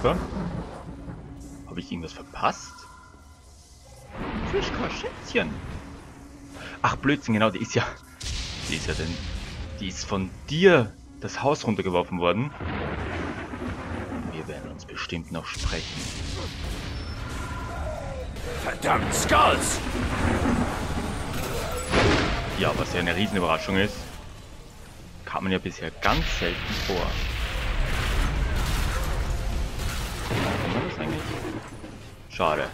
Super. Habe ich irgendwas verpasst? Fischka-Schätzchen. Ach Blödsinn, genau, die ist ja denn... Die ist von dir das Haus runtergeworfen worden. Wir werden uns bestimmt noch sprechen. Verdammt, Skulls! Ja, was ja eine Riesenüberraschung ist. Kam man ja bisher ganz selten vor. Kann man das eigentlich? Schade.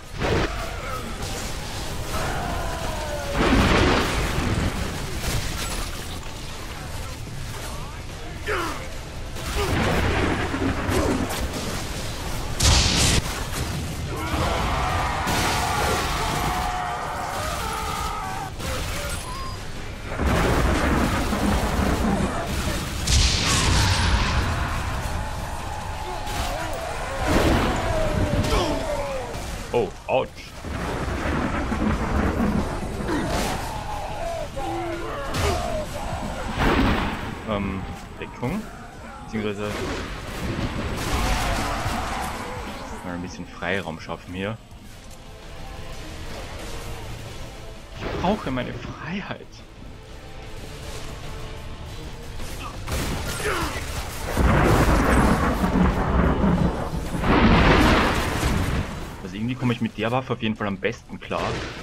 Oh, ouch. Deckung. Beziehungsweise mal ein bisschen Freiraum schaffen hier. Ich brauche meine Freiheit. Also irgendwie komme ich mit der Waffe auf jeden Fall am besten klar.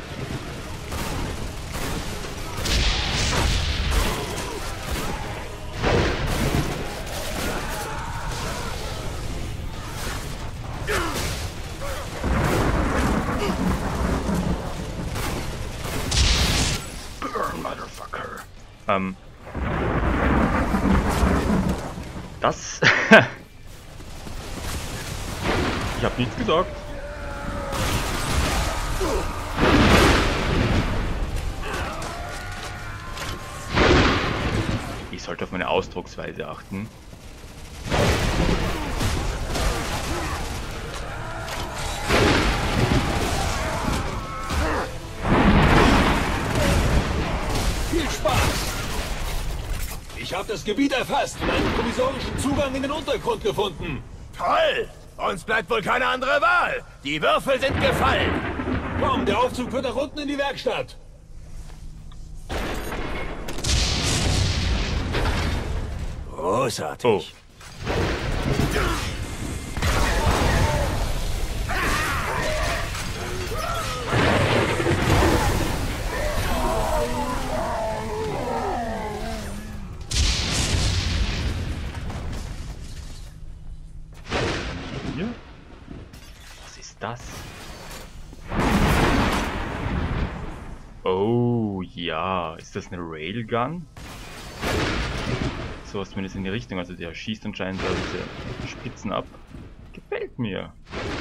Burn, Motherfucker. Das... Ich habe nichts gesagt. Ich sollte auf meine Ausdrucksweise achten. Viel Spaß! Ich habe das Gebiet erfasst und einen provisorischen Zugang in den Untergrund gefunden. Toll! Uns bleibt wohl keine andere Wahl. Die Würfel sind gefallen. Komm, der Aufzug führt nach unten in die Werkstatt. Großartig. Oh. Hier? Was ist das? Oh ja, ist das eine Railgun? So was zumindest in die Richtung, also der schießt anscheinend diese Spitzen ab. Gefällt mir.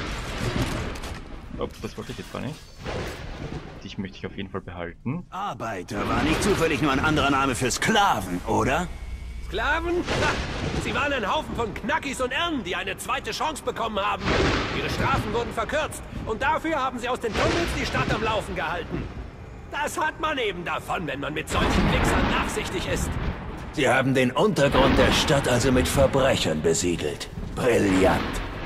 Ups, das wollte ich jetzt gar nicht. Dich möchte ich auf jeden Fall behalten. Arbeiter war nicht zufällig nur ein anderer Name für Sklaven, oder? Sklaven? Ha, sie waren ein Haufen von Knackis und Ernen, die eine zweite Chance bekommen haben. Ihre Strafen wurden verkürzt und dafür haben sie aus den Tunnels die Stadt am Laufen gehalten. Das hat man eben davon, wenn man mit solchen Wichsern nachsichtig ist. Sie haben den Untergrund der Stadt also mit Verbrechern besiedelt. Brillant.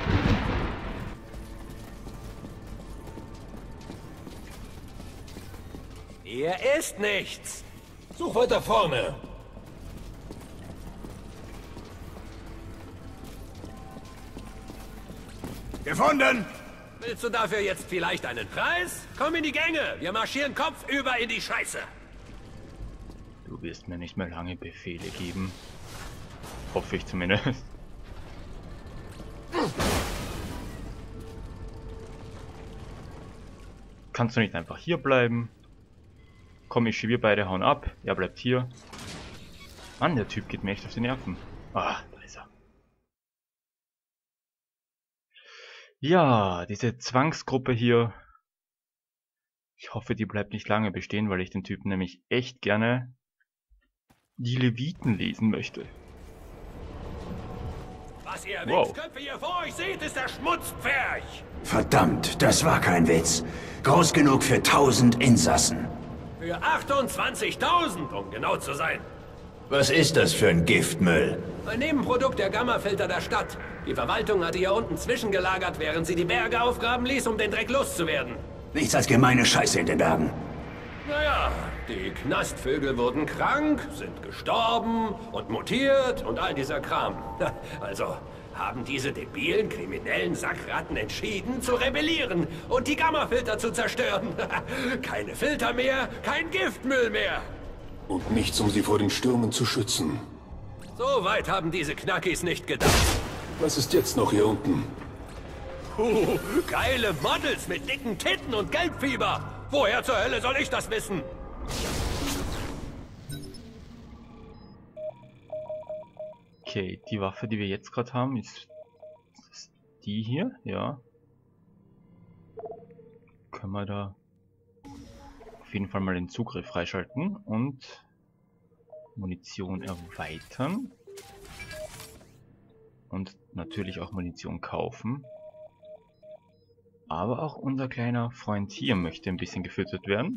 Hier ist nichts. Such weiter vorne. Gefunden! Willst du dafür jetzt vielleicht einen Preis? Komm in die Gänge. Wir marschieren kopfüber in die Scheiße. Du wirst mir nicht mehr lange Befehle geben. Hoffe ich zumindest. Kannst du nicht einfach hier bleiben? Komm, ich schiebe, wir beide hauen ab. Er bleibt hier. Mann, der Typ geht mir echt auf die Nerven. Ah, da ist er. Ja, diese Zwangsgruppe hier. Ich hoffe, die bleibt nicht lange bestehen, weil ich den Typen nämlich echt gerne die Leviten lesen möchte. Was ihr Wow. Wichsköpfe hier vor euch seht, ist der Schmutzpferch. Verdammt, das war kein Witz. Groß genug für 1000 Insassen. Für 28.000, um genau zu sein. Was ist das für ein Giftmüll? Ein Nebenprodukt der Gammafilter der Stadt. Die Verwaltung hatte hier unten zwischengelagert, während sie die Berge aufgraben ließ, um den Dreck loszuwerden. Nichts als gemeine Scheiße in den Bergen. Naja, die Knastvögel wurden krank, sind gestorben und mutiert und all dieser Kram. Also haben diese debilen, kriminellen Sackratten entschieden, zu rebellieren und die Gammafilter zu zerstören. Keine Filter mehr, kein Giftmüll mehr. Und nichts, um sie vor den Stürmen zu schützen. So weit haben diese Knackis nicht gedacht. Was ist jetzt noch hier unten? Geile Models mit dicken Titten und Gelbfieber. Woher zur Hölle soll ich das wissen? Okay, die Waffe, die wir jetzt gerade haben, ist die hier, ja. Können wir da auf jeden Fall mal den Zugriff freischalten und Munition erweitern. Und natürlich auch Munition kaufen. Aber auch unser kleiner Freund hier möchte ein bisschen gefüttert werden.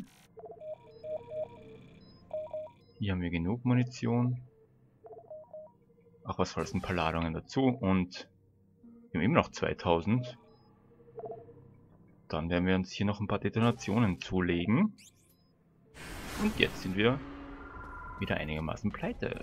Hier haben wir genug Munition. Auch was falls ein paar Ladungen dazu. Und wir haben immer noch 2000. Dann werden wir uns hier noch ein paar Detonationen zulegen. Und jetzt sind wir wieder einigermaßen pleite.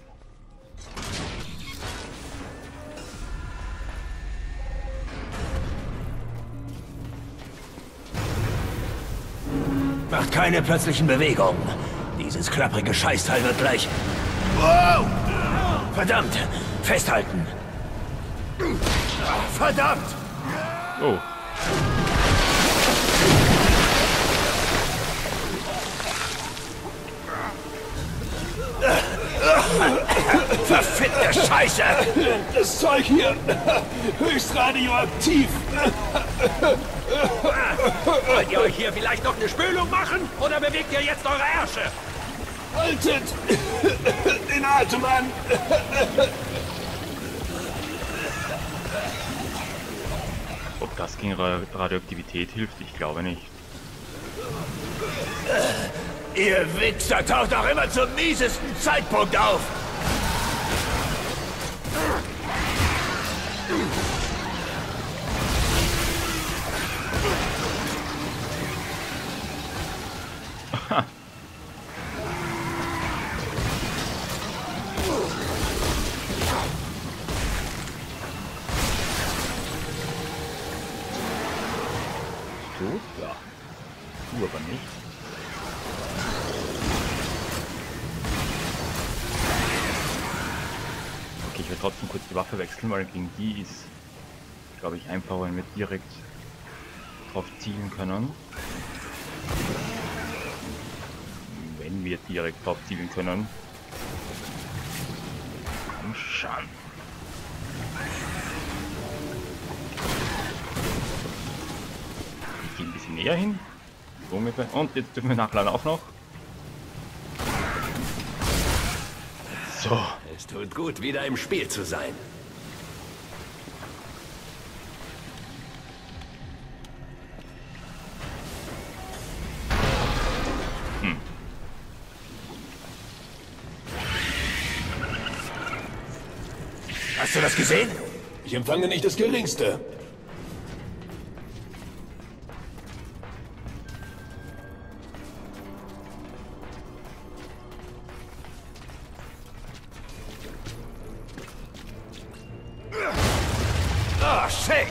Macht keine plötzlichen Bewegungen. Dieses klapprige Scheißteil wird gleich... Wow! Verdammt! Festhalten! Verdammt! Oh. Verfickte Scheiße! Das Zeug hier, höchst radioaktiv. Wollt ihr euch hier vielleicht noch eine Spülung machen? Oder bewegt ihr jetzt eure Ärsche? Haltet den Atem an. Ob das gegen Radioaktivität hilft, ich glaube nicht. Ihr Wichser taucht auch immer zum miesesten Zeitpunkt auf. Tot? Ja. Du aber nicht. Okay, ich werde trotzdem kurz die Waffe wechseln, weil gegen die ist, glaube ich, einfacher, wenn wir direkt drauf zielen können. Wenn wir direkt drauf zielen können. Komm schon. Ich gehe ein bisschen näher hin. So ungefähr. Und jetzt dürfen wir nachladen auch noch. So. Es tut gut, wieder im Spiel zu sein. Hast du das gesehen? Ich empfange nicht das Geringste. Oh, shit!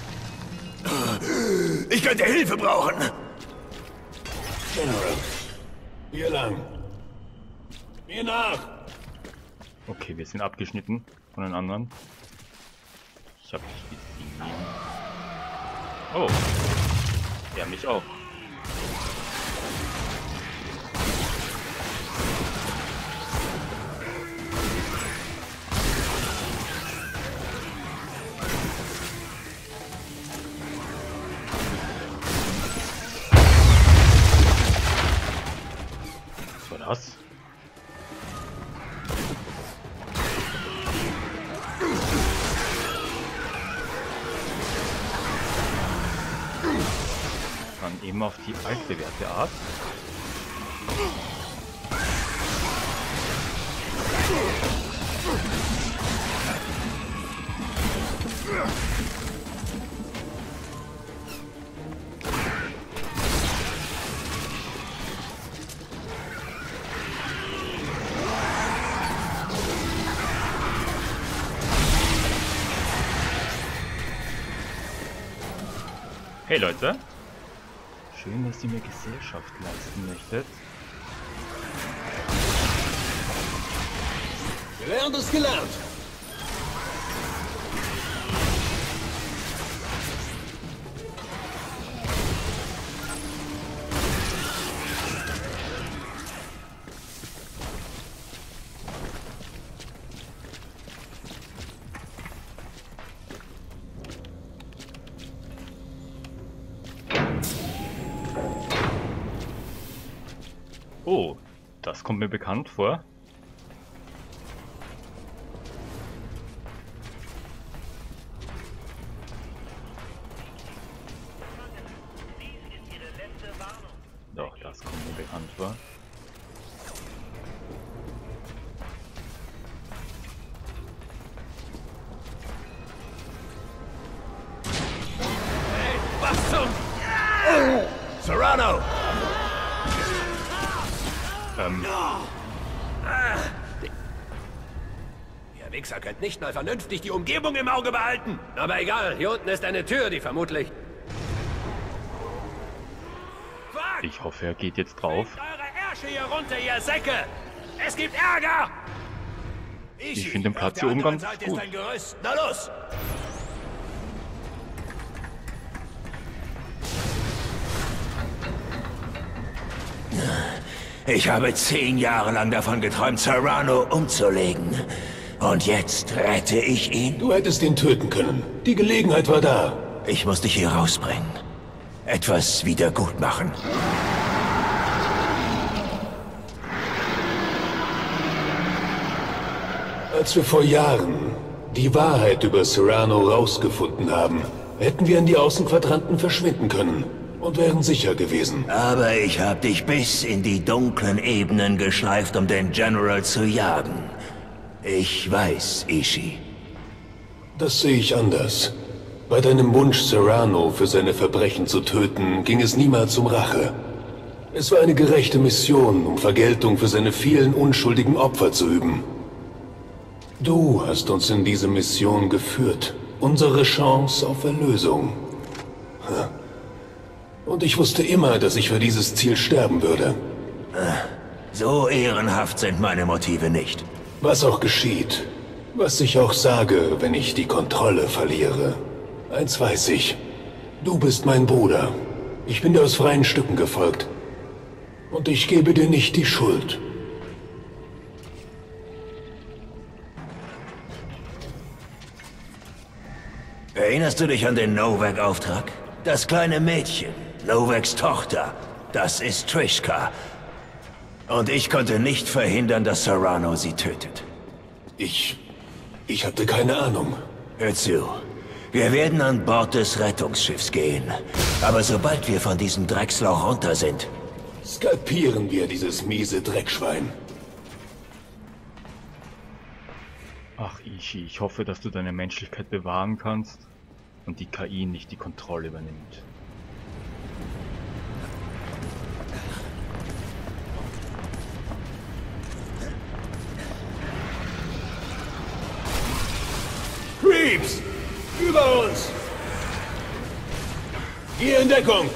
Ich könnte Hilfe brauchen. General, hier lang. Mir nach. Okay, wir sind abgeschnitten von den anderen. Ich habe dich gesehen. Oh. Ja, mich auch. Was war das? Dann eben auf die altbewährte Art. Hey Leute. Schön, dass ihr mir Gesellschaft leisten möchtet. Gelernt ist gelernt. Oh, das kommt mir bekannt vor. Doch, das kommt mir bekannt vor. Hey, was zum... Serrano! Ihr Wichser könnt nicht mal vernünftig die Umgebung im Auge behalten. Aber egal, hier unten ist eine Tür, die vermutlich... Fuck! Ich hoffe, er geht jetzt drauf. Bringt eure Ärsche hier runter, ihr Säcke! Es gibt Ärger! Ich finde den Platz hier oben ganz gut. Ist ein Gerüst. Na los! Ich habe 10 Jahre lang davon geträumt, Serrano umzulegen. Und jetzt rette ich ihn? Du hättest ihn töten können. Die Gelegenheit war da. Ich muss dich hier rausbringen. Etwas wieder gut machen. Als wir vor Jahren die Wahrheit über Serrano rausgefunden haben, hätten wir in die Außenquadranten verschwinden können und wären sicher gewesen. Aber ich habe dich bis in die dunklen Ebenen geschleift, um den General zu jagen. Ich weiß, Ishii. Das sehe ich anders. Bei deinem Wunsch, Serrano für seine Verbrechen zu töten, ging es niemals um Rache. Es war eine gerechte Mission, um Vergeltung für seine vielen unschuldigen Opfer zu üben. Du hast uns in diese Mission geführt. Unsere Chance auf Erlösung. Und ich wusste immer, dass ich für dieses Ziel sterben würde. So ehrenhaft sind meine Motive nicht. Was auch geschieht, was ich auch sage, wenn ich die Kontrolle verliere. Eins weiß ich. Du bist mein Bruder. Ich bin dir aus freien Stücken gefolgt. Und ich gebe dir nicht die Schuld. Erinnerst du dich an den Novak-Auftrag? Das kleine Mädchen, Novaks Tochter, das ist Trishka. Und ich konnte nicht verhindern, dass Serrano sie tötet. Ich hatte keine Ahnung. Hör zu. Wir werden an Bord des Rettungsschiffs gehen. Aber sobald wir von diesem Drecksloch runter sind... Skalpieren wir dieses miese Dreckschwein. Ach Ishii, ich hoffe, dass du deine Menschlichkeit bewahren kannst und die KI nicht die Kontrolle übernimmt. Creeps! Über uns! Hier in Deckung!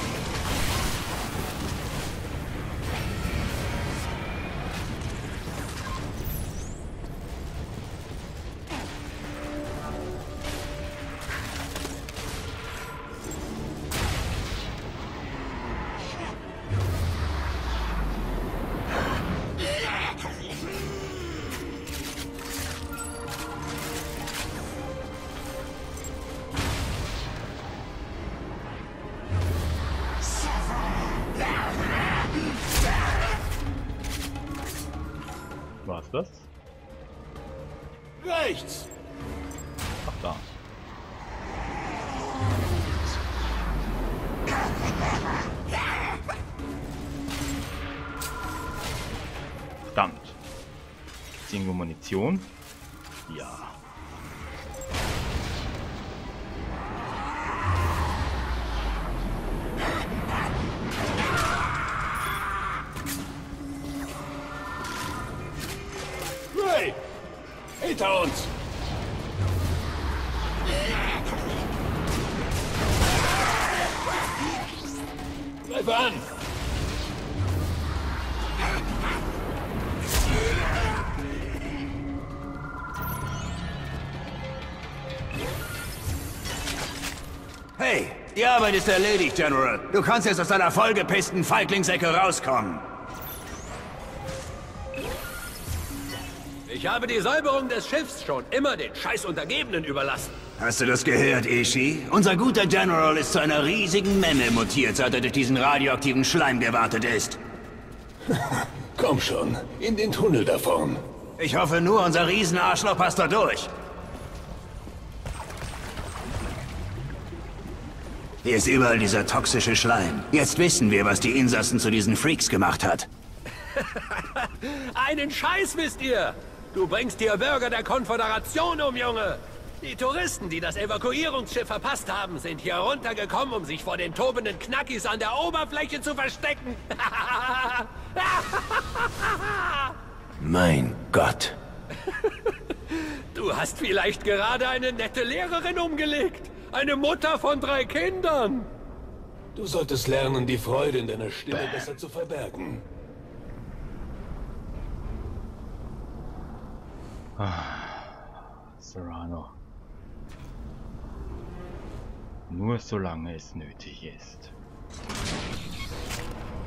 War's das? Rechts! Ach da. Verdammt. Gibt's irgendwo Munition? Ja. Ray! Hinter uns! Griffe an! Hey, die Arbeit ist erledigt, General. Du kannst jetzt aus deiner vollgepissten Feiglingsecke rauskommen. Ich habe die Säuberung des Schiffs schon immer den Scheißuntergebenen überlassen. Hast du das gehört, Ishii? Unser guter General ist zu einer riesigen Memme mutiert, seit er durch diesen radioaktiven Schleim gewartet ist. Komm schon, in den Tunnel da vorn. Ich hoffe nur, unser Riesenarschloch passt da durch. Hier ist überall dieser toxische Schleim. Jetzt wissen wir, was die Insassen zu diesen Freaks gemacht hat. Einen Scheiß wisst ihr! Du bringst die Bürger der Konföderation um, Junge! Die Touristen, die das Evakuierungsschiff verpasst haben, sind hier runtergekommen, um sich vor den tobenden Knackis an der Oberfläche zu verstecken. Mein Gott. Du hast vielleicht gerade eine nette Lehrerin umgelegt. Eine Mutter von 3 Kindern. Du solltest lernen, die Freude in deiner Stimme besser zu verbergen. Serrano. Nur solange es nötig ist.